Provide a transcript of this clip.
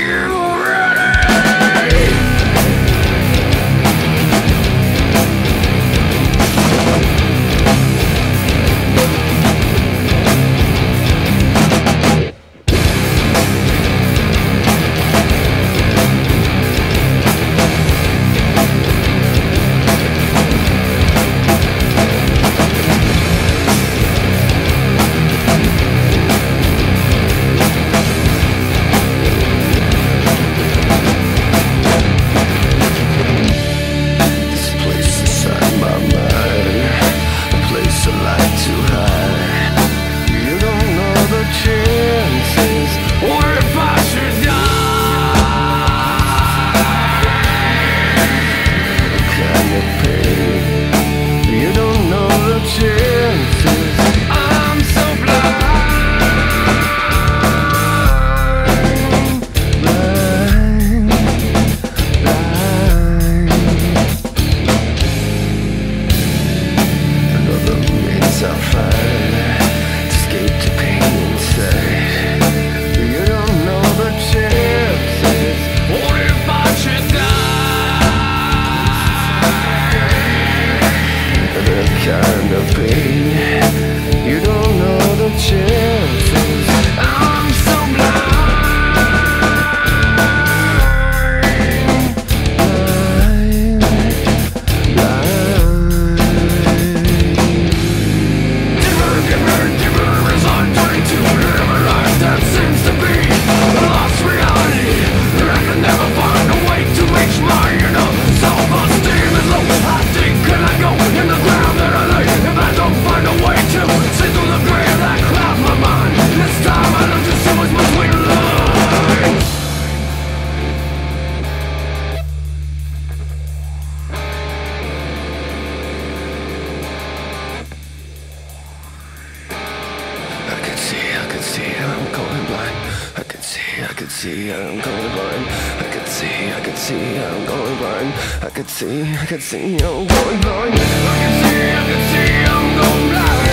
kind of pain. You don't know the chances. I'm so blind, Dimmer as I'm trying to live a life that seems to be a lost reality. I can never find a way to reach my inner self-esteem as low. How deep can I go in the ground that I lay if I don't find a way to see through the gray that clouds my mind? This time I don't just see what's between the lines. I can see I'm going blind. I can see I'm going blind. I can see I'm going blind. I can see I'm going blind. I can see I'm going blind.